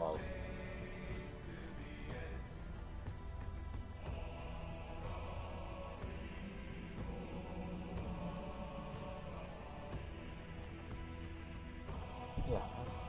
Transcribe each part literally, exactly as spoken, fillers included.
False. Yeah.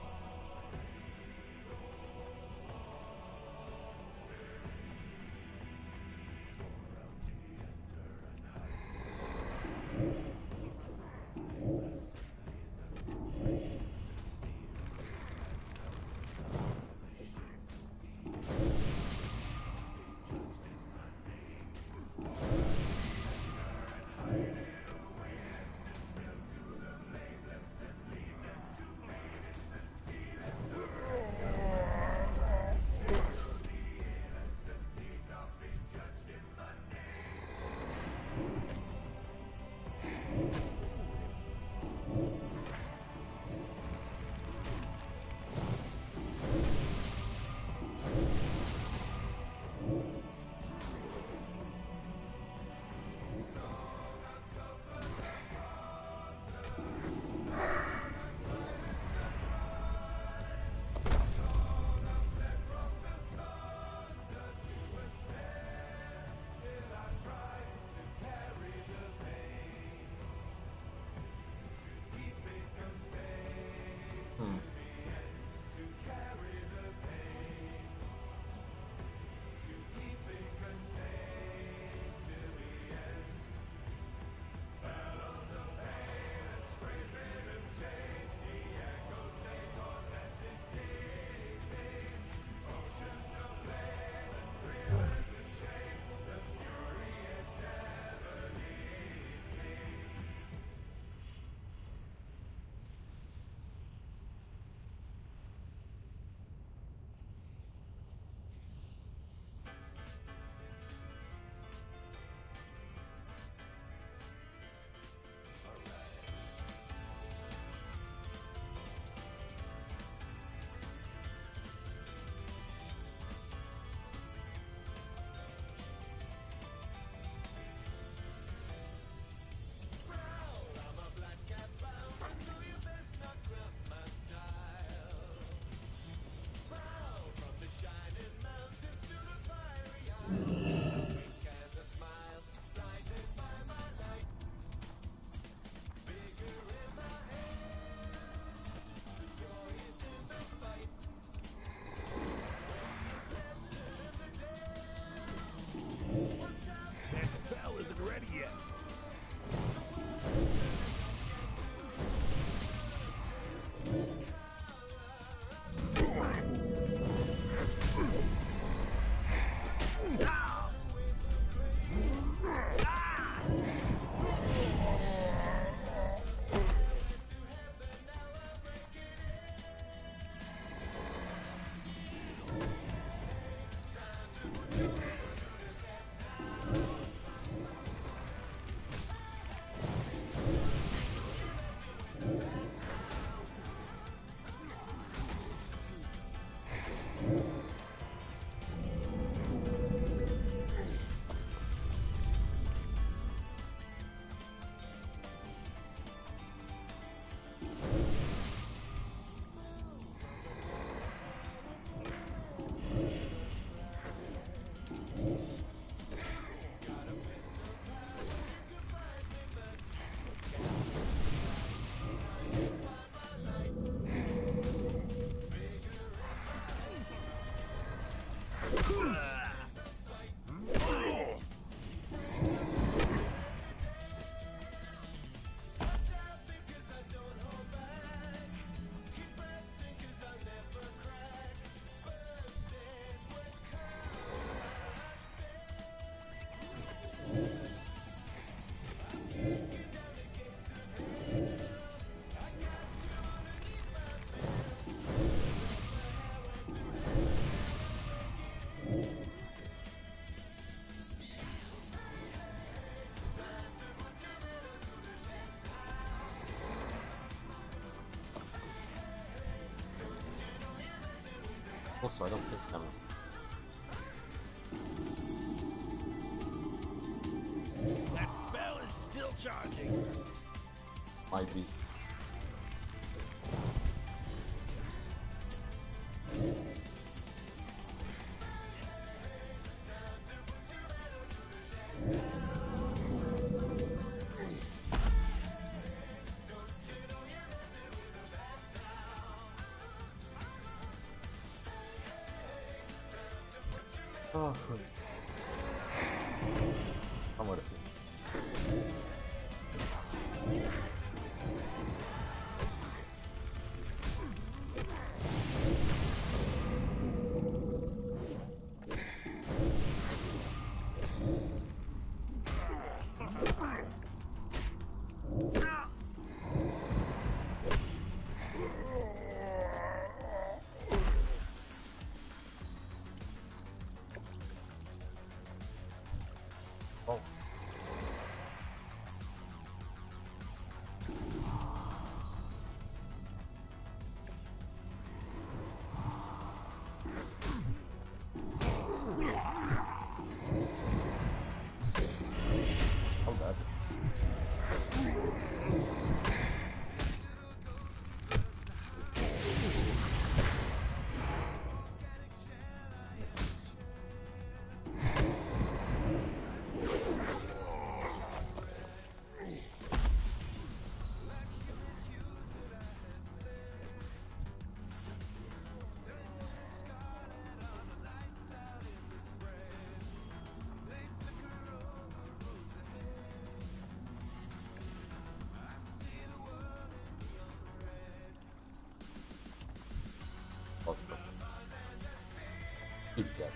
Also, I don't think them. That spell is still charging. Might be. Oh, I'm with it. Oh. Oh god. Oh, he's dead.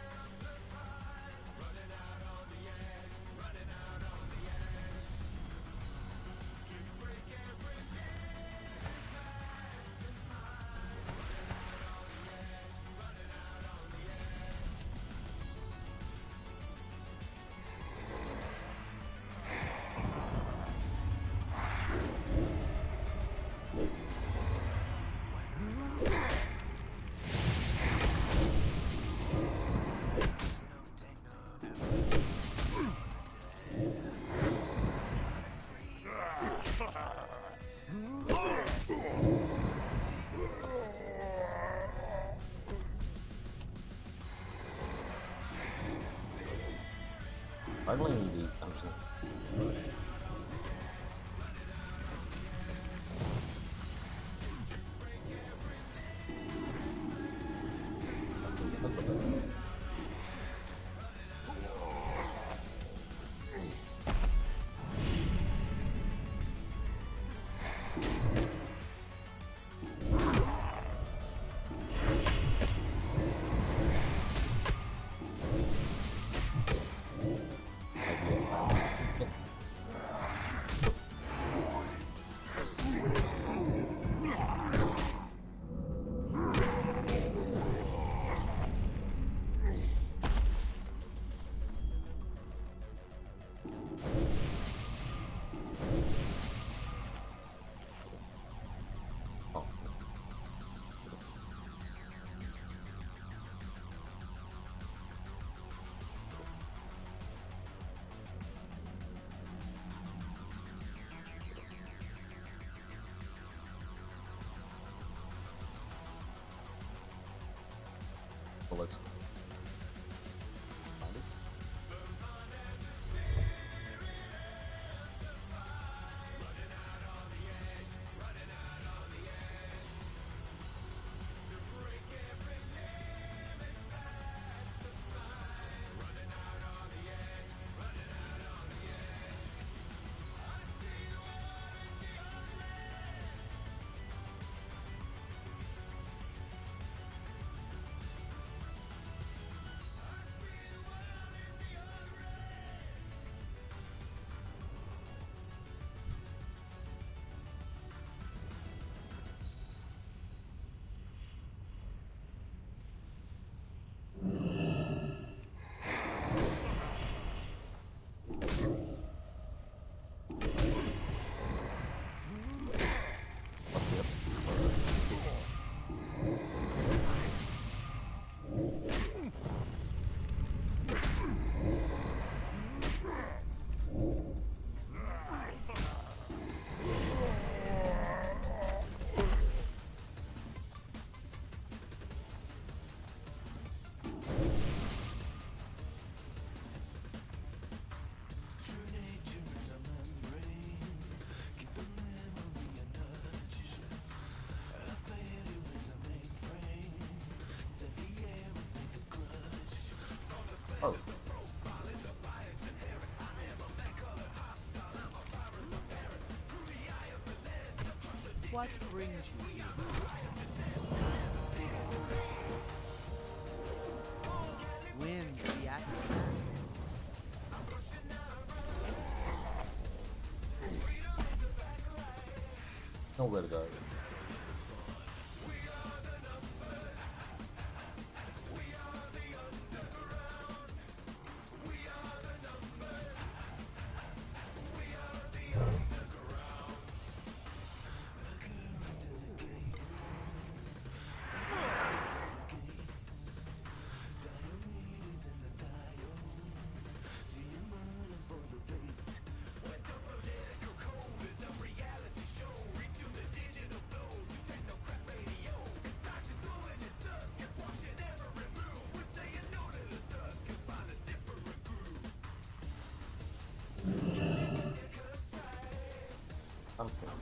I really need these dungeons. Bullets. Oh. What brings you here? Win the action. Nowhere to go. Okay.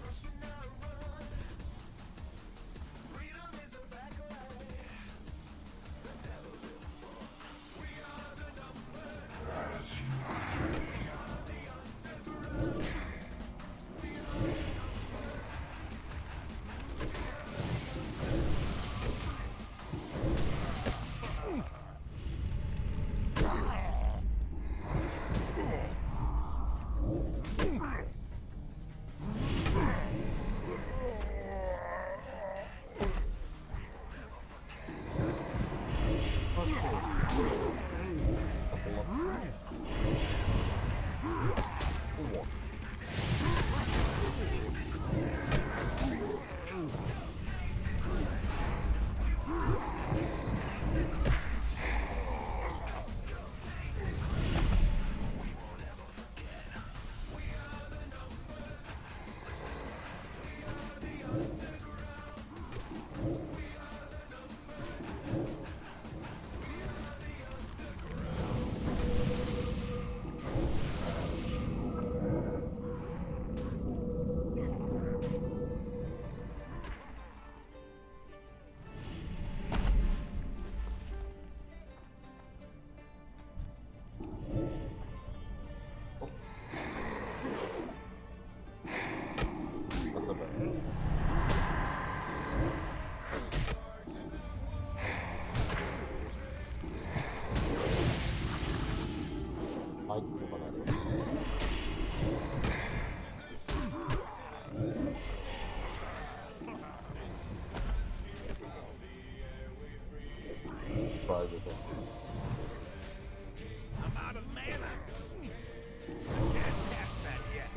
I'm out of mana. I can't cast that yet.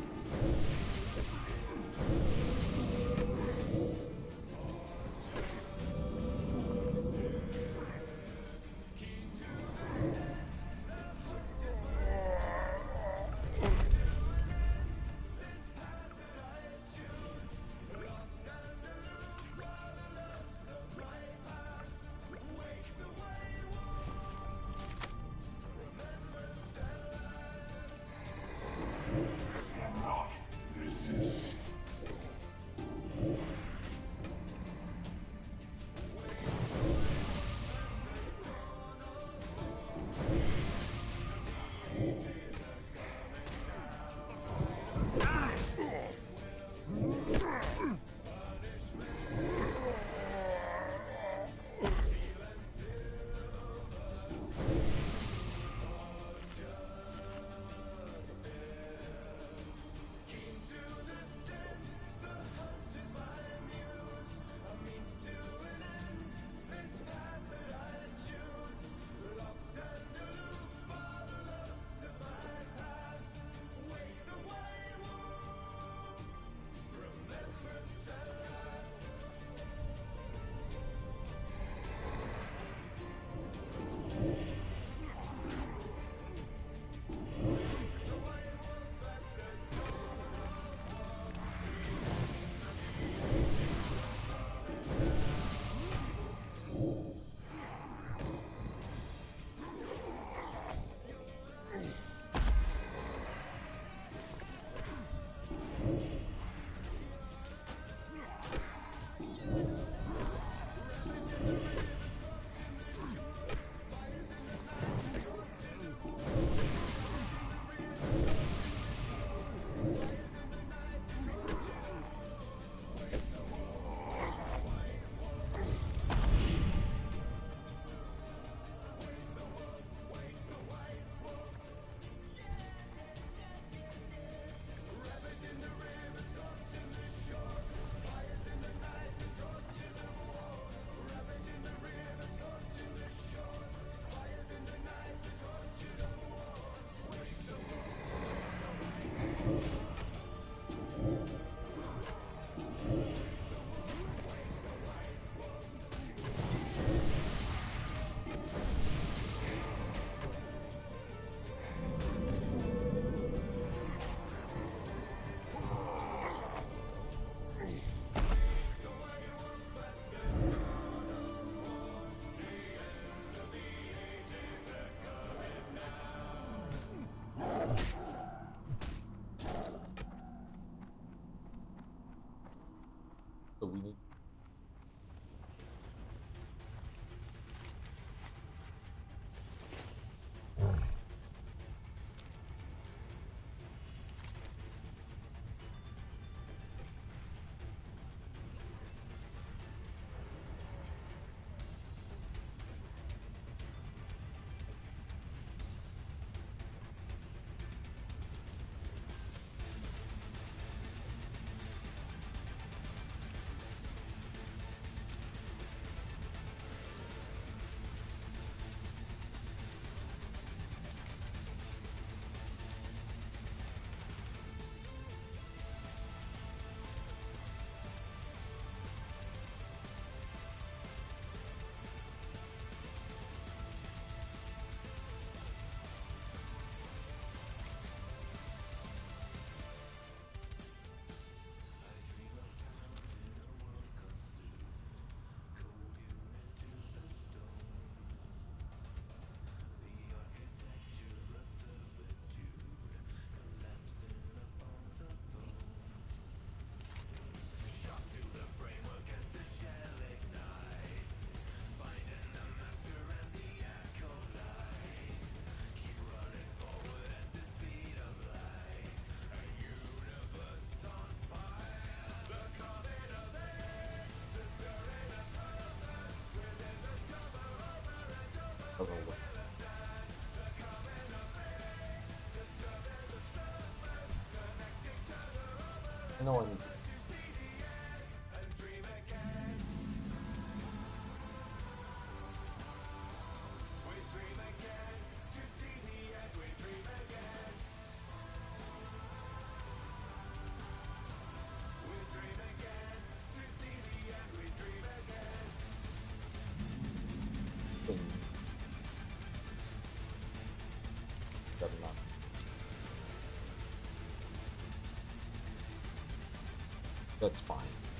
Doesn't look. You know what I mean? Thing. Better not. That's fine.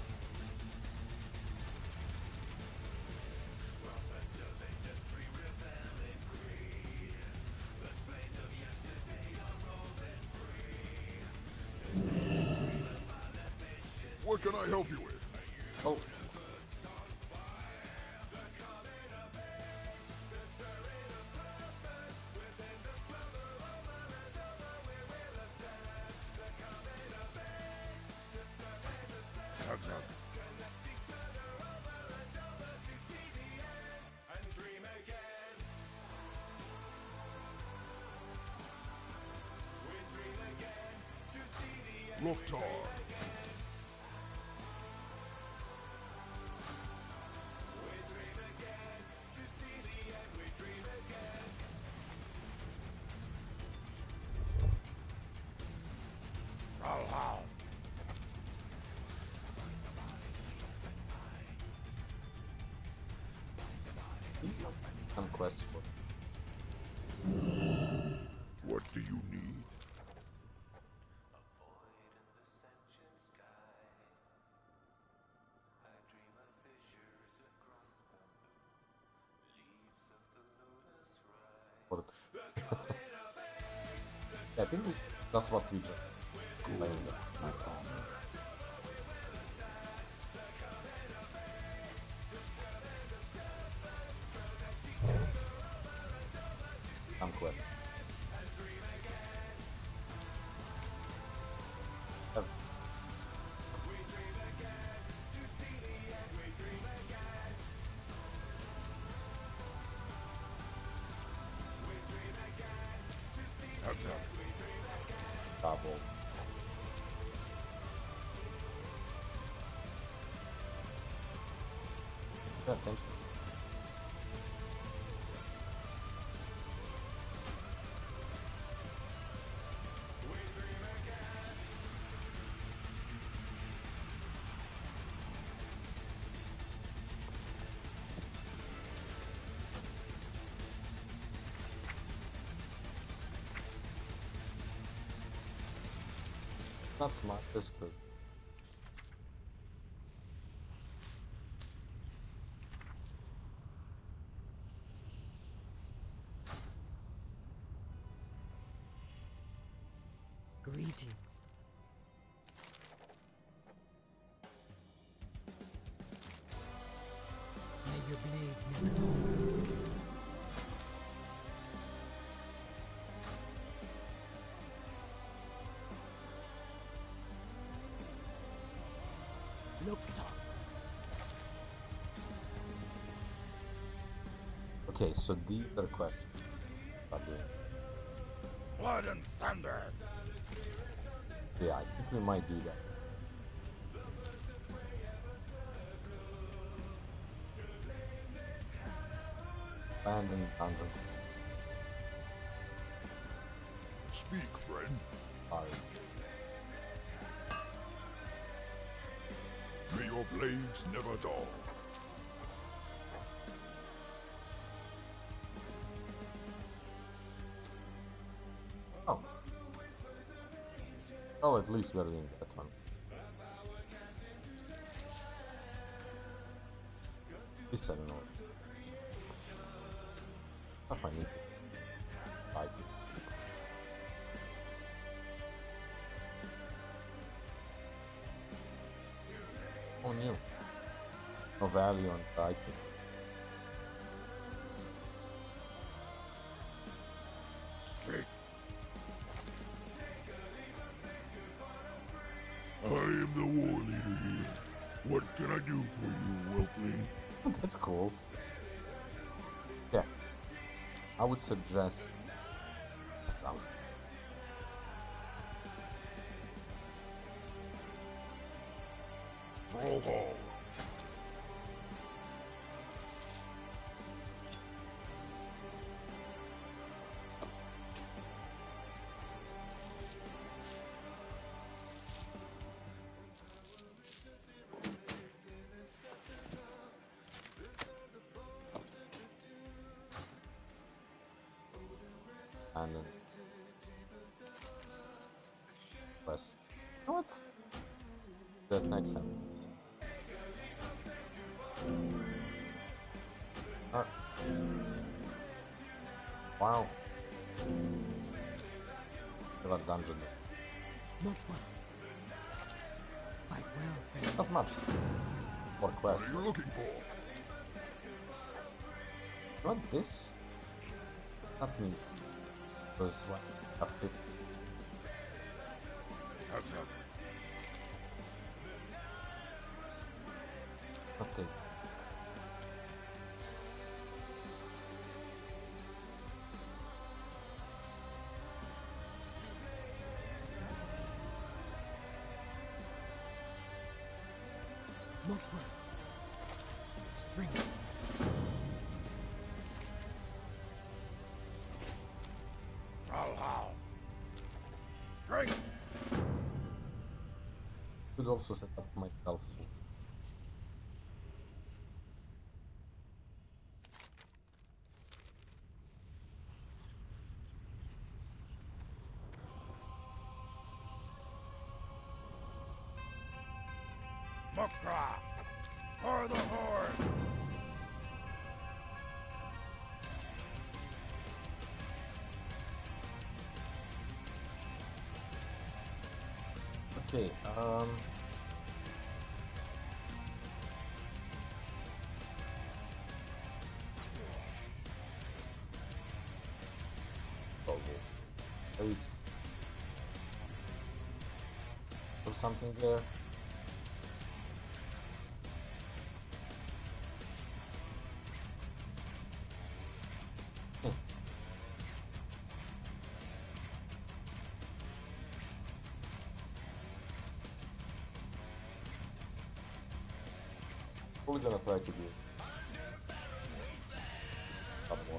What can I help you with? Oh. Tugs up. Loktar. Valhalla. He's not unquestable. What do you need? What? Yeah, I think this, that's what we just combined. Unquest. Have Tugs up. double. Pay attention. Not smart, that's good. Greetings. May your blades never dull. Loktar. Okay, so these are questions. Start doing. Blood and thunder. Yeah, I think we might do that. Abandoned dungeon. Speak, friend. Sorry. May your blades never dull. Oh. Oh, at least we're doing that one. This I don't know. If I need to fight it. Oh, new. No value on fighting. Speak. I am the war leader here. What can I do for you, Whelpling? That's cool. Yeah. I would suggest south. Roll hall. And then press. You know what? That next time. Ah. Wow. Chyba dungeon. Not well. Fight well, friend. Not much. More What quest. are you looking for? Not this. Not me. Because what? Up to Have some. okay. Not well. Strength. How how? Strength. Could also set up myself. Mukra. For the horde. Okay, um oh, please. Or something there. Hmm. What are we gonna try to do? Some more.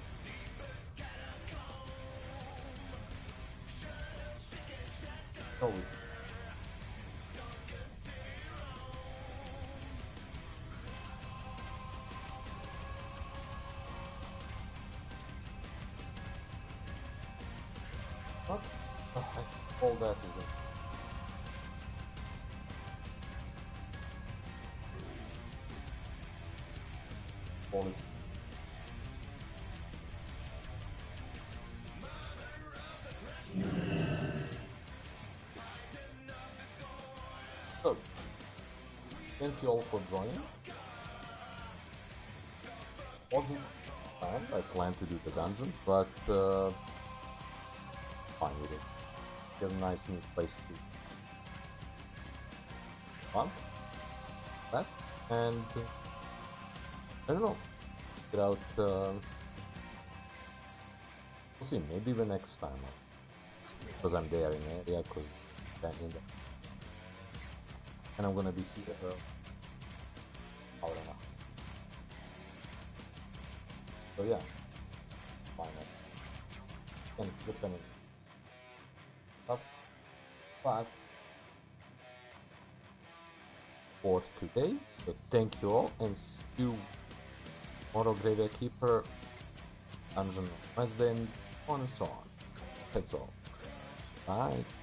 Oh, we what? Oh, I, all that is good. All it. So, thank you all for joining. Wasn't planned, I planned to do the dungeon, but uh, fine with it. Get a nice new place to be. Fun, quests, and uh, I don't know. Get out. Uh, we'll see. Maybe the next time, because I'm there in the area. Because I'm in there, and I'm gonna be here. Uh, I don't know. So yeah, why not? Can flip them up, but for today. So thank you all, and see you tomorrow, Graveyard Keeper, Dungeon Wednesday, and so on and so on. That's all. Bye.